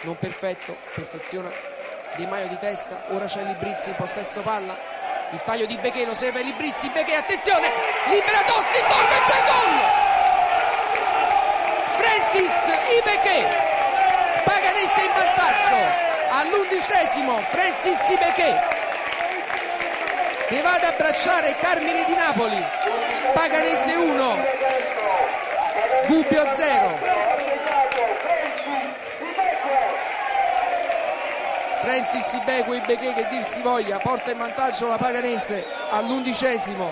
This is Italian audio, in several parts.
non perfetto, perfeziona Di Maio di testa, ora c'è Librizzi in possesso palla, il taglio di Becché, lo serve Librizzi, Becché, attenzione, libera Tossi, tocca e c'è il gol! Francis Ibeke, Paganese in vantaggio all'11esimo, Francis Ibeke che va ad abbracciare Carmine di Napoli. Paganese 1, Gubbio 0. Francis Ibeke che dir si voglia, porta in vantaggio la Paganese all'11esimo.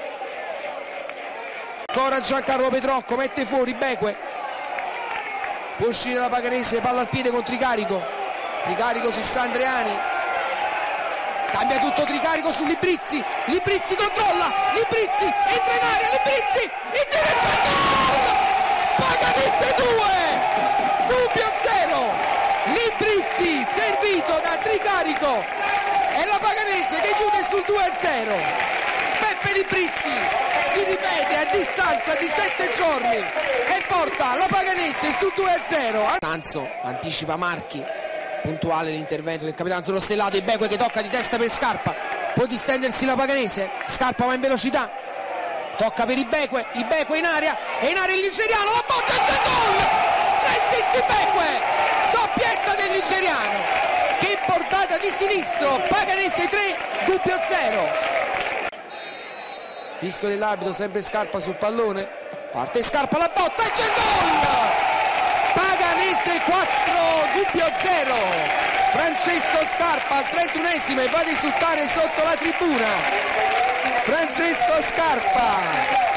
Ancora Giancarlo Petrocco, mette fuori Ibeke, può uscire la Paganese, palla al piede con Tricarico su Sandreani, cambia tutto Tricarico su Librizzi, Librizzi controlla, Librizzi entra in area, Librizzi in diretto al gol! Paganese 2, Gubbio 0, Librizzi servito da Tricarico e la Paganese che chiude sul 2-0. Peppe Librizzi si ripete a distanza di 7 giorni e porta la Paganese sul 2-0. Tanzo anticipa Marchi, puntuale l'intervento del capitano Zolossellato, Ibeke che tocca di testa per Scarpa, può distendersi la Paganese, Scarpa va in velocità, tocca per Ibeke, Ibeke in area, e in area il nigeriano, la botta e c'è gol! Francis Ibeke, doppietta del nigeriano, che portata di sinistro, Paganese 3, Gubbio 0. Fischio dell'arbitro, sempre Scarpa sul pallone, parte Scarpa, la botta e c'è il gol! Paganese 4, Gubbio 0. Francesco Scarpa al 31esimo e va ad esultare sotto la tribuna. Francesco Scarpa